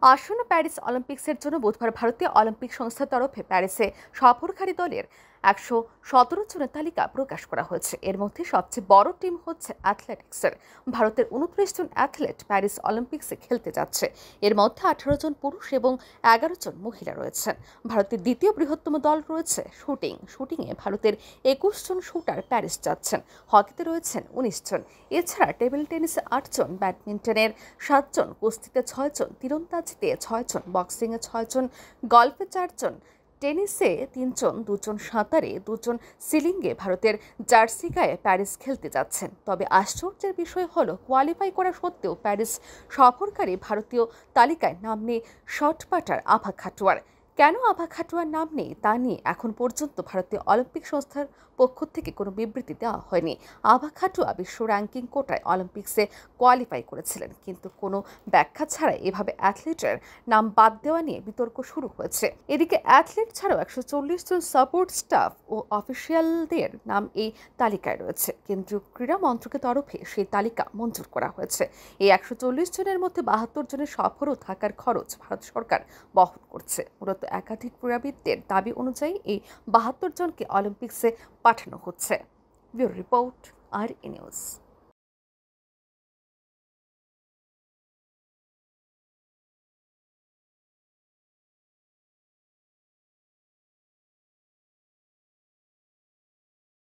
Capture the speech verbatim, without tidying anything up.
আসন্ন প্যারিস অলিম্পিক্সের জন্য বুধবার ভারতীয় অলিম্পিক সংস্থার তরফে প্যারিসে সফরকারী দলের একশো সতেরো জনের তালিকা প্রকাশ করা হয়েছে। এর মধ্যে সবচেয়ে বড় টিম হচ্ছে অ্যাথলেটিক্সের। ভারতের উনত্রিশ জন অ্যাথলেট প্যারিস অলিম্পিক্সে খেলতে যাচ্ছে। এর মধ্যে আঠারো জন পুরুষ এবং এগারো জন মহিলা রয়েছেন। ভারতের দ্বিতীয় বৃহত্তম দল রয়েছে শুটিং। শুটিংয়ে ভারতের একুশ জন শুটার প্যারিস যাচ্ছেন। হকিতে রয়েছেন উনিশ জন। এছাড়া টেবিল টেনিসে আট জন, ব্যাডমিন্টনের সাত জন, কুস্তিতে ছয় জন, তীরন্দাজিতে ছয় জন, বক্সিংয়ে ছয় জন, গলফে চারজন, টেনিসে তিনজন, দুজন সাঁতারে দুজন, সিলিংয়ে ভারতের জার্সি গায়ে প্যারিস খেলতে যাচ্ছেন। তবে আশ্চর্যের বিষয় হলো কোয়ালিফাই করা সত্ত্বেও প্যারিস সফরকারী ভারতীয় তালিকায় নাম নেই শট পাটার আভা খাটুয়ার। কেন আভা খাটুয়ার নাম নেই তা নিয়ে এখন পর্যন্ত ভারতীয় অলিম্পিক সংস্থার পক্ষ থেকে কোনো বিবৃতি দেওয়া হয়নি। আভা খাটুয়া বিশ্ব র্যাঙ্কিং কোটায় অলিম্পিক্সে কোয়ালিফাই করেছিলেন, কিন্তু কোনো ব্যাখ্যা ছাড়াই এভাবে অ্যাথলিটের নাম বাদ দেওয়া নিয়ে বিতর্ক শুরু হয়েছে। এদিকে অ্যাথলিট ছাড়াও একশো চল্লিশ জন সাপোর্ট স্টাফ ও অফিসিয়ালদের নাম এই তালিকায় রয়েছে। কেন্দ্রীয় ক্রীড়া মন্ত্রকের তরফে সেই তালিকা মঞ্জুর করা হয়েছে। এই একশো চল্লিশ জনের মধ্যে বাহাত্তর জনের সফর ও থাকার খরচ ভারত সরকার বহন করছে। মূলত একাধিক ক্রীড়াবিদদের দাবি অনুযায়ী এই বাহাত্তর জনকে অলিম্পিক্সে পাঠানো হচ্ছে। Bureau report, R E news.